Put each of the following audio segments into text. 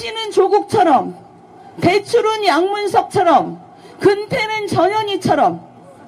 입시는 조국처럼, 대출은 양문석처럼, 근태는 전현희처럼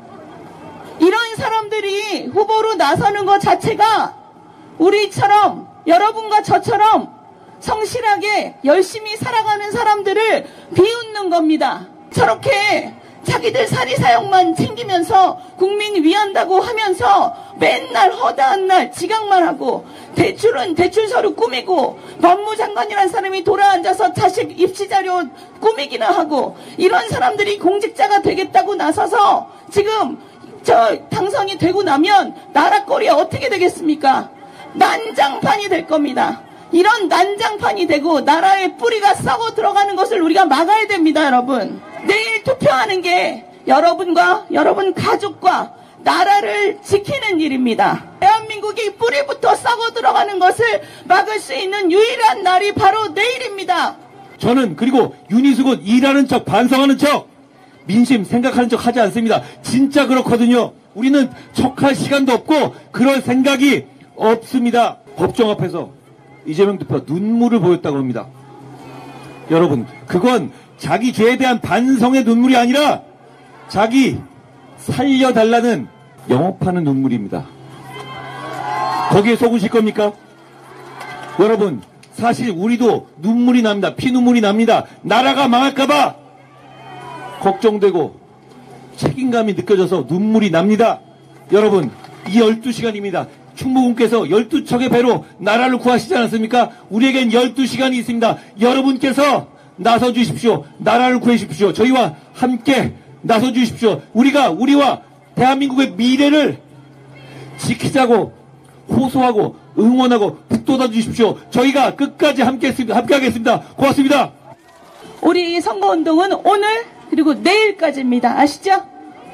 이런 사람들이 후보로 나서는 것 자체가 우리처럼, 여러분과 저처럼 성실하게 열심히 살아가는 사람들을 비웃는 겁니다. 저렇게 자기들 사리사욕만 챙기면서 국민 위한다고 하면서 맨날 허다한 날 지각만 하고, 대출은 대출 서류 꾸미고, 법무장관이라는 사람이 돌아앉아서 자식 입시자료 꾸미기나 하고, 이런 사람들이 공직자가 되겠다고 나서서 지금 당선이 되고 나면 나라 꼴이 어떻게 되겠습니까? 난장판이 될 겁니다. 이런 난장판이 되고 나라의 뿌리가 썩어 들어가는 것을 우리가 막아야 됩니다, 여러분. 내일 투표하는 게 여러분과 여러분 가족과 나라를 지키는 일입니다. 대한민국이 뿌리부터 썩어 들어가는 것을 막을 수 있는 유일한 날이 바로 내일입니다. 저는 그리고 윤희숙은 일하는 척, 반성하는 척, 민심 생각하는 척 하지 않습니다. 진짜 그렇거든요. 우리는 척할 시간도 없고 그럴 생각이 없습니다. 법정 앞에서 이재명 대표가 눈물을 보였다고 합니다. 여러분, 그건 자기 죄에 대한 반성의 눈물이 아니라 자기 살려달라는 영업하는 눈물입니다. 거기에 속으실 겁니까? 여러분, 사실 우리도 눈물이 납니다. 피눈물이 납니다. 나라가 망할까봐 걱정되고 책임감이 느껴져서 눈물이 납니다. 여러분, 이 12시간입니다. 충무군께서 12척의 배로 나라를 구하시지 않았습니까? 우리에겐 12시간이 있습니다. 여러분께서 나서주십시오. 나라를 구해주십시오. 저희와 함께 나서주십시오. 우리와 대한민국의 미래를 지키자고 호소하고 응원하고 북돋아 주십시오. 저희가 끝까지 함께하겠습니다. 고맙습니다. 우리 선거운동은 오늘 그리고 내일까지입니다. 아시죠?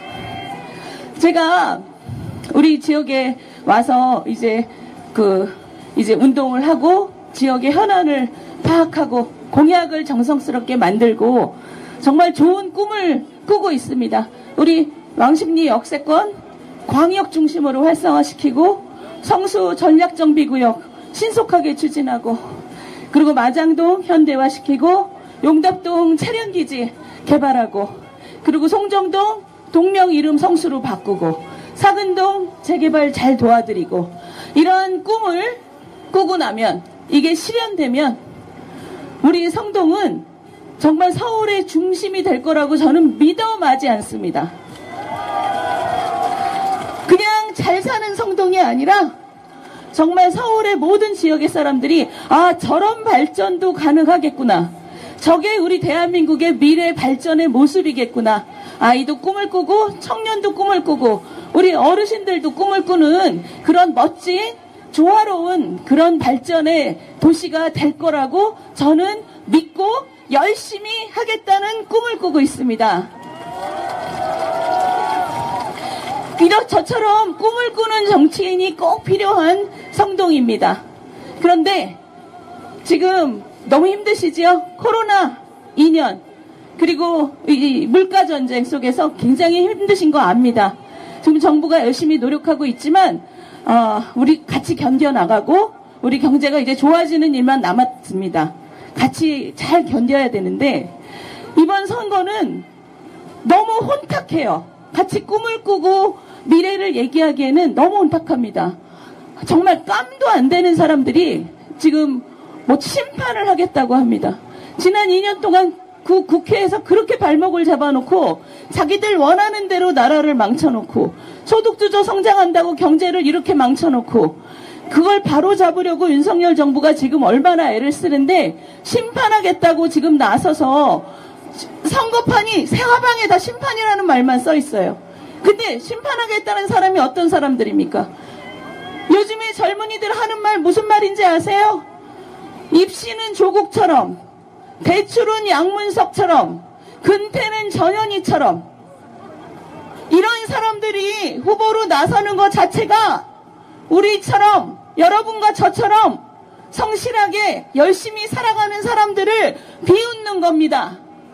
제가 우리 지역에 와서 이제 운동을 하고 지역의 현안을 파악하고 공약을 정성스럽게 만들고 정말 좋은 꿈을 꾸고 있습니다. 우리 왕십리 역세권 광역 중심으로 활성화시키고 성수 전략정비구역 신속하게 추진하고, 그리고 마장동 현대화시키고 용답동 차량기지 개발하고, 그리고 송정동 동명 이름 성수로 바꾸고 사근동 재개발 잘 도와드리고, 이러한 꿈을 꾸고 나면, 이게 실현되면 우리 성동은 정말 서울의 중심이 될 거라고 저는 믿어 마지 않습니다. 그냥 잘 사는 성동이 아니라 정말 서울의 모든 지역의 사람들이 저런 발전도 가능하겠구나, 저게 우리 대한민국의 미래 발전의 모습이겠구나, 아이도 꿈을 꾸고 청년도 꿈을 꾸고 우리 어르신들도 꿈을 꾸는 그런 멋진 조화로운 그런 발전의 도시가 될 거라고 저는 믿고 열심히 하겠다는 꿈을 꾸고 있습니다. 저처럼 꿈을 꾸는 정치인이 꼭 필요한 성동입니다. 그런데 지금 너무 힘드시죠? 코로나 2년 그리고 이 물가전쟁 속에서 굉장히 힘드신 거 압니다. 지금 정부가 열심히 노력하고 있지만 우리 같이 견뎌나가고 우리 경제가 이제 좋아지는 일만 남았습니다. 같이 잘 견뎌야 되는데 이번 선거는 너무 혼탁해요. 같이 꿈을 꾸고 미래를 얘기하기에는 너무 혼탁합니다. 정말 깜도 안 되는 사람들이 지금 심판을 하겠다고 합니다. 지난 2년 동안 국회에서 그렇게 발목을 잡아놓고 자기들 원하는 대로 나라를 망쳐놓고 소득주도 성장한다고 경제를 이렇게 망쳐놓고 그걸 바로 잡으려고 윤석열 정부가 지금 얼마나 애를 쓰는데 심판하겠다고 지금 나서서 선거판이 새화방에다 심판이라는 말만 써 있어요. 근데 심판하겠다는 사람이 어떤 사람들입니까? 요즘에 젊은이들 하는 말 무슨 말인지 아세요? 입시는 조국처럼, 대출은 양문석처럼, 근태는 전현희처럼 이런 사람들이 후보로 나서는 것 자체가 우리처럼, 여러분과 저처럼 성실하게 열심히 살아가는 사람들을 비웃는 겁니다.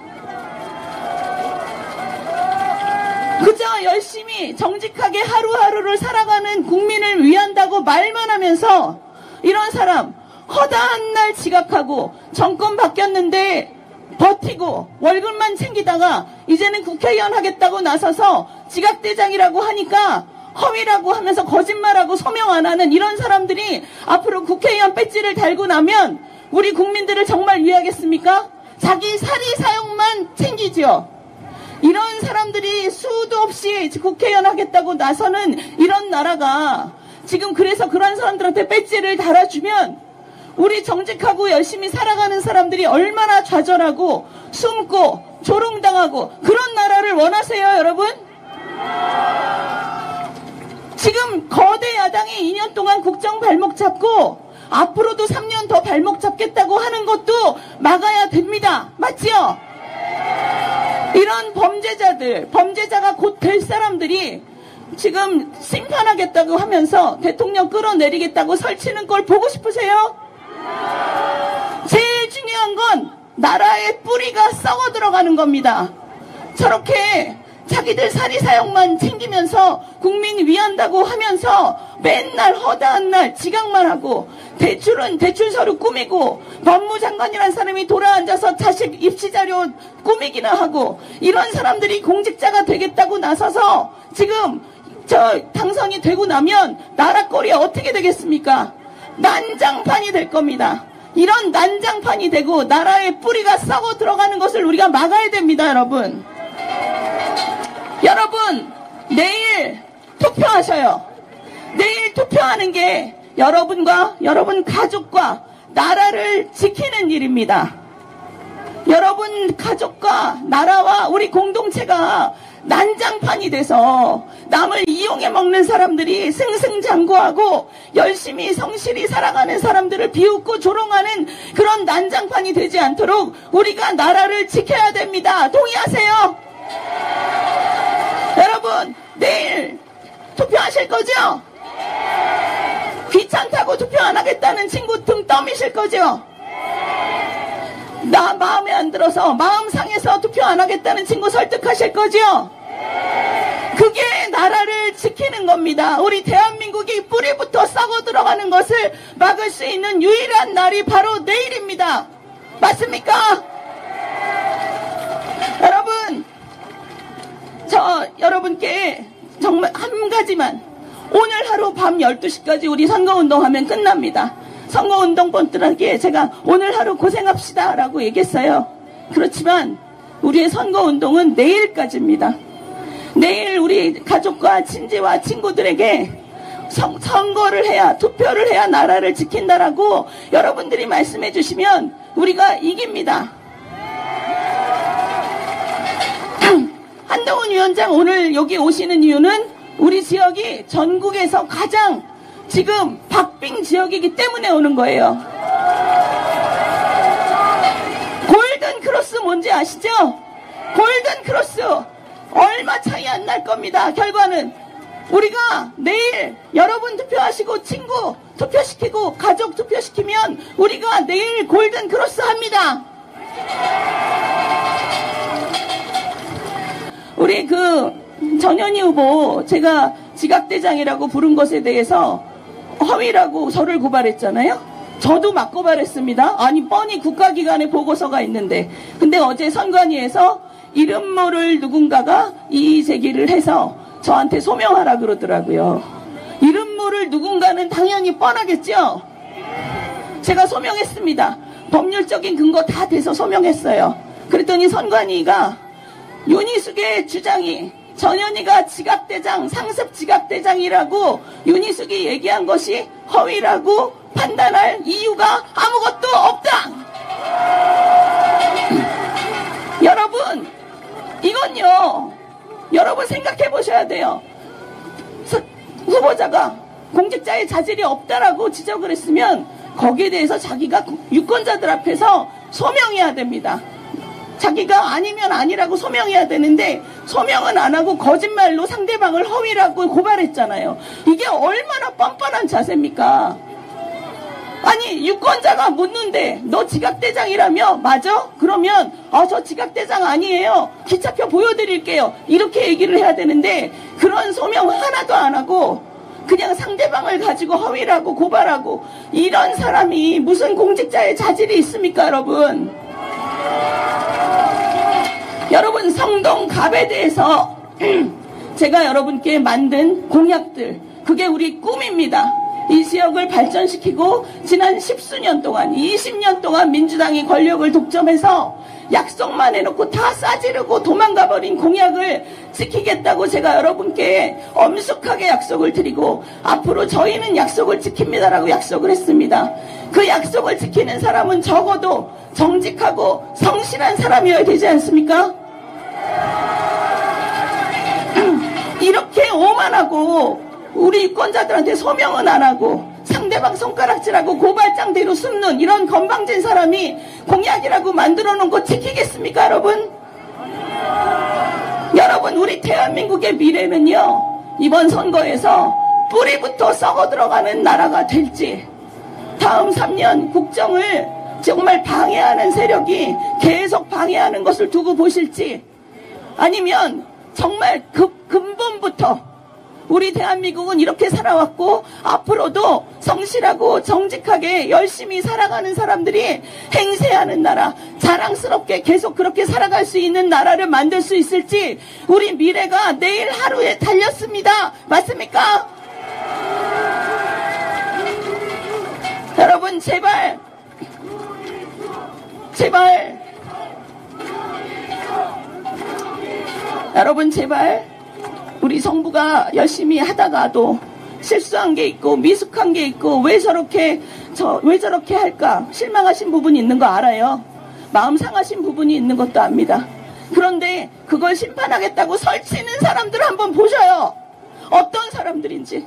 그저 열심히 정직하게 하루하루를 살아가는 국민을 위한다고 말만 하면서 이런 사람 허다한 날 지각하고 정권 바뀌었는데 버티고 월급만 챙기다가 이제는 국회의원 하겠다고 나서서 지각대장이라고 하니까 허위라고 하면서 거짓말하고 소명 안 하는 이런 사람들이 앞으로 국회의원 배지를 달고 나면 우리 국민들을 정말 위하겠습니까? 자기 사리 사욕만 챙기죠. 이런 사람들이 수도 없이 국회의원 하겠다고 나서는 이런 나라가 지금 그래서 그런 사람들한테 배지를 달아주면 우리 정직하고 열심히 살아가는 사람들이 얼마나 좌절하고 숨고 조롱당하고 그런 나라를 원하세요, 여러분? 지금 거대 야당이 2년 동안 국정 발목 잡고 앞으로도 3년 더 발목 잡겠다고 하는 것도 막아야 됩니다. 맞지요? 이런 범죄자들, 범죄자가 곧 될 사람들이 지금 심판하겠다고 하면서 대통령 끌어내리겠다고 설치는 걸 보고 싶으세요? 제일 중요한 건 나라의 뿌리가 썩어 들어가는 겁니다. 저렇게 자기들 사리사욕만 챙기면서 국민 위한다고 하면서 맨날 허다한 날 지각만 하고 대출은 대출 서류 꾸미고 법무장관이라는 사람이 돌아앉아서 자식 입시자료 꾸미기나 하고 이런 사람들이 공직자가 되겠다고 나서서 지금 당선이 되고 나면 나라 꼴이 어떻게 되겠습니까? 난장판이 될 겁니다. 이런 난장판이 되고 나라의 뿌리가 썩어 들어가는 것을 우리가 막아야 됩니다, 여러분. 여러분, 내일 투표하셔요. 내일 투표하는 게 여러분과 여러분 가족과 나라를 지키는 일입니다. 여러분 가족과 나라와 우리 공동체가 난장판이 돼서 남을 이용해 먹는 사람들이 승승장구하고 열심히 성실히 살아가는 사람들을 비웃고 조롱하는 그런 난장판이 되지 않도록 우리가 나라를 지켜야 됩니다. 동의하세요? 여러분, 내일 투표하실 거죠? 귀찮다고 투표 안 하겠다는 친구 등 떠미실 거죠? 나 마음에 안 들어서 마음 상해서 투표 안 하겠다는 친구 설득하실 거죠? 그게 나라를 지키는 겁니다. 우리 대한민국이 뿌리부터 썩어 들어가는 것을 막을 수 있는 유일한 날이 바로 내일입니다. 맞습니까? 여러분, 저 여러분께 정말 한 가지만, 오늘 하루 밤 12시까지 우리 선거운동하면 끝납니다. 선거운동분들에게 제가 오늘 하루 고생합시다 라고 얘기했어요. 그렇지만 우리의 선거운동은 내일까지입니다. 내일 우리 가족과 친지와 친구들에게 선거를 해야, 투표를 해야 나라를 지킨다라고 여러분들이 말씀해 주시면 우리가 이깁니다. 한동훈 위원장 오늘 여기 오시는 이유는 우리 지역이 전국에서 가장 지금 박빙 지역이기 때문에 오는 거예요. 골든 크로스 뭔지 아시죠? 골든 크로스 얼마 차이 안 날 겁니다. 결과는 우리가 내일 여러분 투표하시고 친구 투표시키고 가족 투표시키면 우리가 내일 골든 크로스 합니다. 우리 전현희 후보 제가 지각대장이라고 부른 것에 대해서 허위라고 저를 고발했잖아요. 저도 막 고발했습니다. 아니 뻔히 국가기관에 보고서가 있는데. 근데 어제 선관위에서 이름 모를 누군가가 이의 제기를 해서 저한테 소명하라 그러더라고요. 이름 모를 누군가는 당연히 뻔하겠죠. 제가 소명했습니다. 법률적인 근거 다 돼서 소명했어요. 그랬더니 선관위가 윤희숙의 주장이 전현희가 지각대장, 상습 지각대장이라고 윤희숙이 얘기한 것이 허위라고 판단할 이유가 아무것도 없다. 여러분, 이건요, 여러분 생각해 보셔야 돼요. 후보자가 공직자의 자질이 없다라고 지적을 했으면 거기에 대해서 자기가 유권자들 앞에서 소명해야 됩니다. 자기가 아니면 아니라고 소명해야 되는데 소명은 안 하고 거짓말로 상대방을 허위라고 고발했잖아요. 이게 얼마나 뻔뻔한 자세입니까? 아니 유권자가 묻는데 너 지각대장이라며? 맞아? 그러면 저 지각대장 아니에요. 기차표 보여드릴게요. 이렇게 얘기를 해야 되는데 그런 소명 하나도 안 하고 그냥 상대방을 가지고 허위라고 고발하고 이런 사람이 무슨 공직자의 자질이 있습니까, 여러분? 여러분, 성동갑에 대해서 제가 여러분께 만든 공약들, 그게 우리 꿈입니다. 이 지역을 발전시키고 지난 10수년 동안, 20년 동안 민주당이 권력을 독점해서 약속만 해놓고 다 싸지르고 도망가버린 공약을 지키겠다고 제가 여러분께 엄숙하게 약속을 드리고 앞으로 저희는 약속을 지킵니다라고 약속을 했습니다. 그 약속을 지키는 사람은 적어도 정직하고 성실한 사람이어야 되지 않습니까? 이렇게 오만하고 우리 유권자들한테 소명은 안 하고 상대방 손가락질하고 고발장대로 숨는 이런 건방진 사람이 공약이라고 만들어 놓은 거 지키겠습니까, 여러분? 여러분, 우리 대한민국의 미래는요, 이번 선거에서 뿌리부터 썩어 들어가는 나라가 될지, 다음 3년 국정을 정말 방해하는 세력이 계속 방해하는 것을 두고 보실지, 아니면 정말 근본부터 우리 대한민국은 이렇게 살아왔고 앞으로도 성실하고 정직하게 열심히 살아가는 사람들이 행세하는 나라, 자랑스럽게 계속 그렇게 살아갈 수 있는 나라를 만들 수 있을지, 우리 미래가 내일 하루에 달렸습니다. 맞습니까? 여러분, 제발 여러분, 제발 우리 정부가 열심히 하다가도 실수한 게 있고 미숙한 게 있고 왜 저렇게 할까 실망하신 부분이 있는 거 알아요. 마음 상하신 부분이 있는 것도 압니다. 그런데 그걸 심판하겠다고 설치는 사람들 한번 보셔요. 어떤 사람들인지.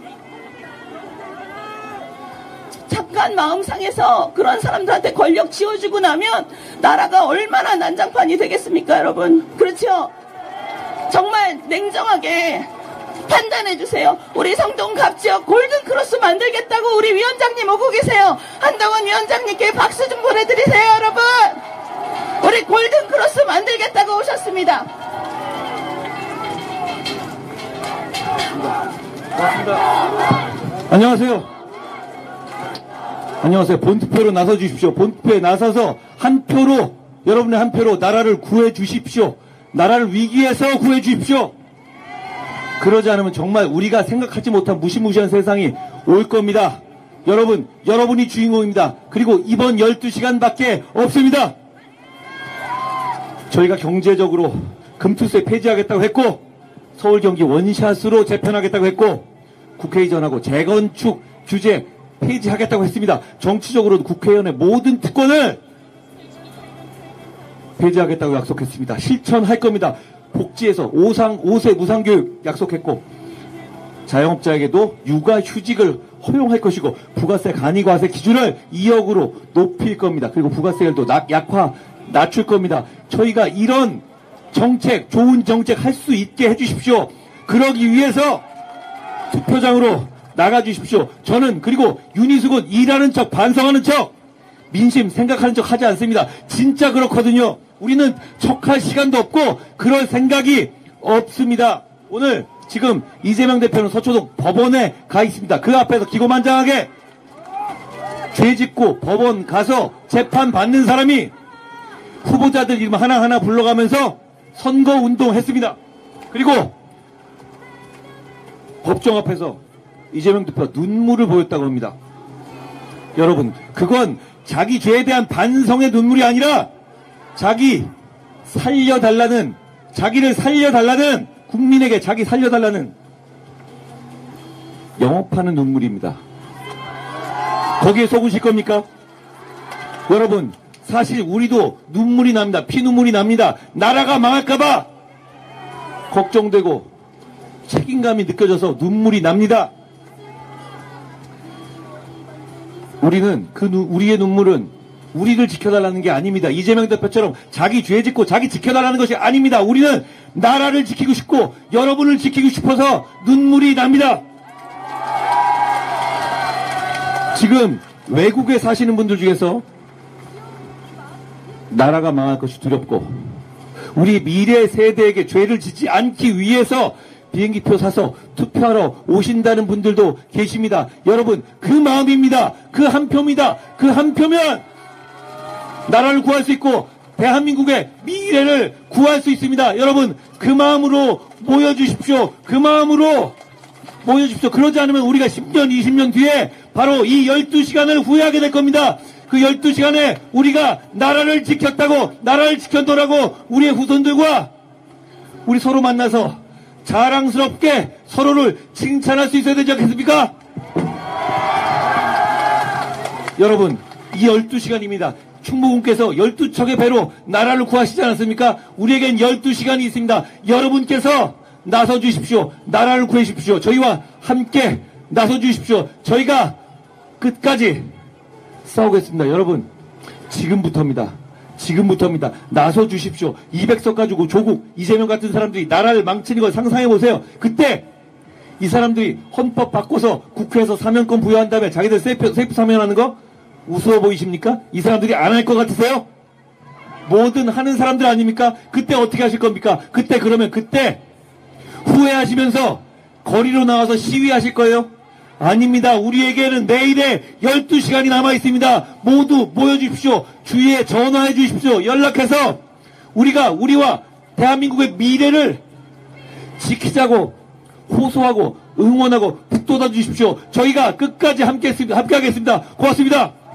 잠깐 마음 상해서 그런 사람들한테 권력 쥐어주고 나면 나라가 얼마나 난장판이 되겠습니까, 여러분? 그렇죠? 정말 냉정하게 판단해주세요. 우리 성동갑 지역 골든크로스 만들겠다고 우리 위원장님 오고 계세요. 한동훈 위원장님께 박수 좀 보내드리세요, 여러분. 우리 골든크로스 만들겠다고 오셨습니다. 안녕하세요. 본투표로 나서주십시오. 본투표에 나서서 한 표로, 여러분의 한 표로 나라를 구해주십시오. 나라를 위기에서 구해주십시오. 그러지 않으면 정말 우리가 생각하지 못한 무시무시한 세상이 올 겁니다. 여러분, 여러분이 주인공입니다. 그리고 이번 12시간밖에 없습니다. 저희가 경제적으로 금투세 폐지하겠다고 했고, 서울 경기 원샷으로 재편하겠다고 했고, 국회의전하고 재건축 규제 폐지하겠다고 했습니다. 정치적으로도 국회의원의 모든 특권을 폐지하겠다고 약속했습니다. 실천할 겁니다. 복지에서 5세 무상교육 약속했고, 자영업자에게도 육아휴직을 허용할 것이고, 부가세 간이과세 기준을 2억으로 높일 겁니다. 그리고 부가세율도 낮출 겁니다. 저희가 이런 정책, 좋은 정책 할 수 있게 해주십시오. 그러기 위해서 투표장으로 나가주십시오. 저는 그리고 윤희숙은 일하는 척, 반성하는 척, 민심 생각하는 척 하지 않습니다. 진짜 그렇거든요. 우리는 척할 시간도 없고 그럴 생각이 없습니다. 오늘 지금 이재명 대표는 서초동 법원에 가 있습니다. 그 앞에서 기고만장하게 죄짓고 법원 가서 재판 받는 사람이 후보자들 이름 하나하나 불러가면서 선거운동 했습니다. 그리고 법정 앞에서 이재명 대표가 눈물을 보였다고 합니다. 여러분, 그건 자기 죄에 대한 반성의 눈물이 아니라 자기를 살려달라는, 국민에게 자기 살려달라는 영업하는 눈물입니다. 거기에 속으실 겁니까? 여러분, 사실 우리도 눈물이 납니다. 피눈물이 납니다. 나라가 망할까봐 걱정되고 책임감이 느껴져서 눈물이 납니다. 우리의 눈물은 우리를 지켜달라는 게 아닙니다. 이재명 대표처럼 자기 죄 짓고 자기 지켜달라는 것이 아닙니다. 우리는 나라를 지키고 싶고 여러분을 지키고 싶어서 눈물이 납니다. 지금 외국에 사시는 분들 중에서 나라가 망할 것이 두렵고 우리 미래 세대에게 죄를 짓지 않기 위해서 비행기표 사서 투표하러 오신다는 분들도 계십니다. 여러분, 그 마음입니다. 그 한 표입니다. 그 한 표면 나라를 구할 수 있고 대한민국의 미래를 구할 수 있습니다. 여러분, 그 마음으로 모여주십시오. 그 마음으로 모여주십시오. 그러지 않으면 우리가 10년, 20년 뒤에 바로 이 12시간을 후회하게 될 겁니다. 그 12시간에 우리가 나라를 지켰다고, 나라를 지켰더라고 우리의 후손들과 우리 서로 만나서 자랑스럽게 서로를 칭찬할 수 있어야 되지 않겠습니까? 여러분, 이 12시간입니다. 충무군께서 12척의 배로 나라를 구하시지 않았습니까? 우리에겐 12시간이 있습니다. 여러분께서 나서주십시오. 나라를 구해주십시오. 저희와 함께 나서주십시오. 저희가 끝까지 싸우겠습니다. 여러분, 지금부터입니다. 지금부터입니다. 나서주십시오. 200석 가지고 조국, 이재명 같은 사람들이 나라를 망치는 걸 상상해보세요. 그때 이 사람들이 헌법 바꿔서 국회에서 사면권 부여한 다음에 자기들 세이프 사면하는 거 우스워 보이십니까? 이 사람들이 안 할 것 같으세요? 뭐든 하는 사람들 아닙니까? 그때 어떻게 하실 겁니까? 그때 그러면 그때 후회하시면서 거리로 나와서 시위하실 거예요? 아닙니다. 우리에게는 내일에 12시간이 남아 있습니다. 모두 모여주십시오. 주위에 전화해 주십시오. 연락해서 우리와 대한민국의 미래를 지키자고 호소하고 응원하고 북돋아 주십시오. 저희가 끝까지 함께 하겠습니다. 고맙습니다.